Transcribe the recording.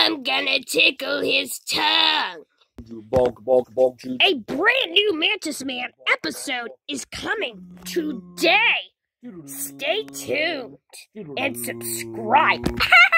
I'm gonna tickle his tongue. A brand new Mantis Man episode is coming today. Stay tuned and subscribe.